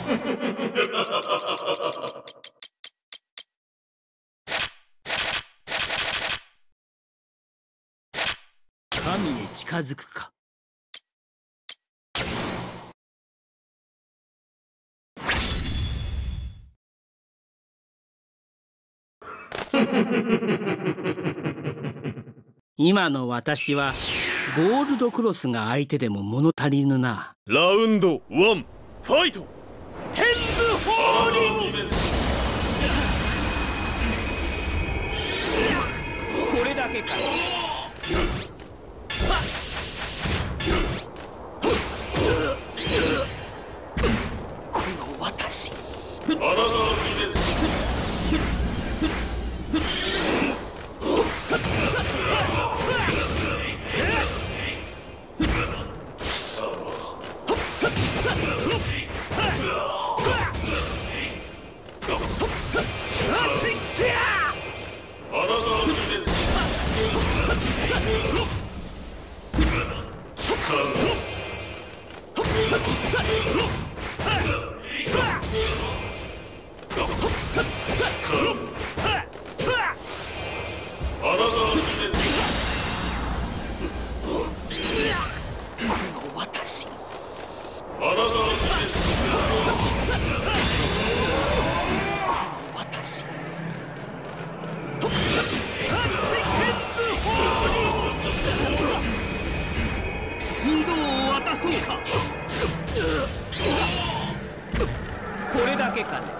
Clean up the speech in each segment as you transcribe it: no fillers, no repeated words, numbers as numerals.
神へ近づくか。今の私はゴールドクロスが相手でも物足りぬな。 ラウンド1ファイト。 天部法輪。これだけか。この私。 アナザービデンス。 これだけかね。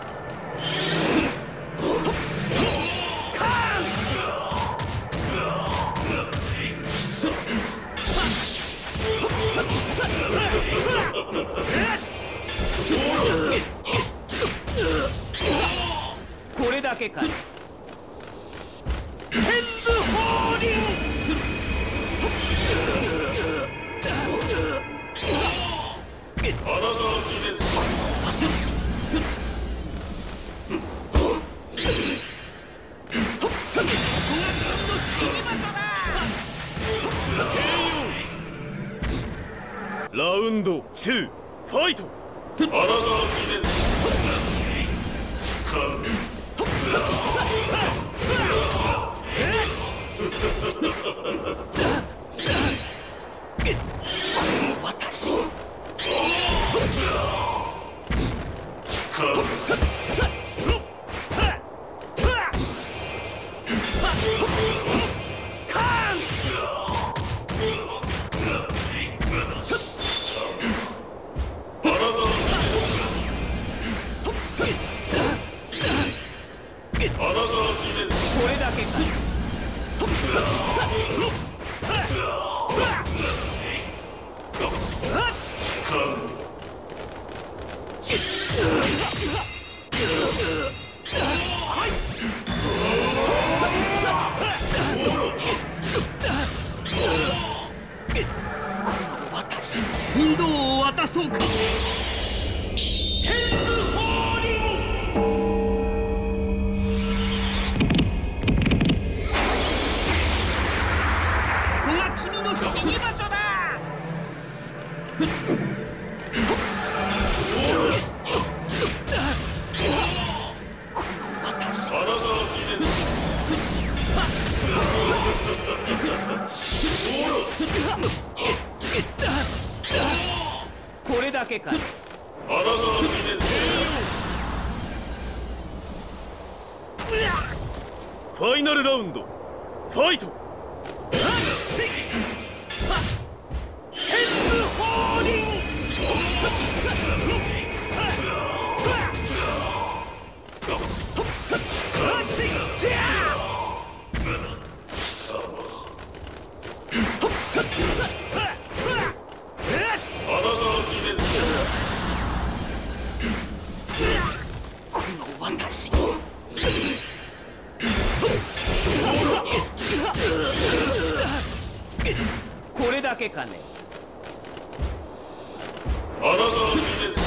これだけかね。天部法輪。 アナザービデンス。ラウンド2ファイト。アナザービデンス。 私。これだけか。引導を渡そうか。天部法輪。ここが君の死に場所だ。これだけか。 ファイナルラウンドファイト。 天部法輪。この私。これだけかね。 アナザービデンス。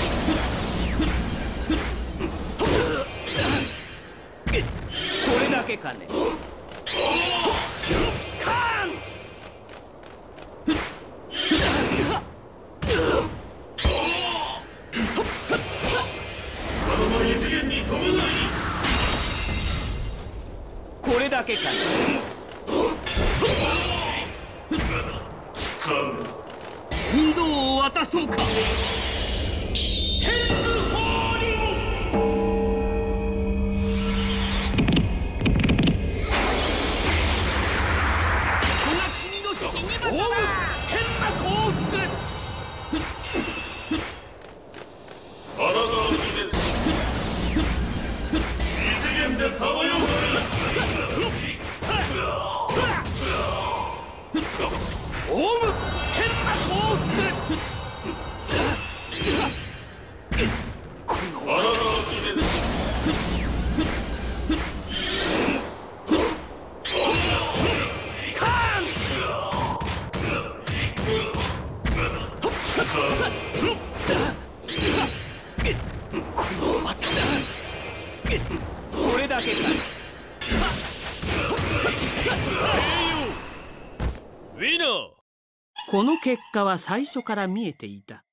これだけかね。 オウム変なフォーク。このアララー記念これだけか。 ウィナー。 この結果は最初から見えていた。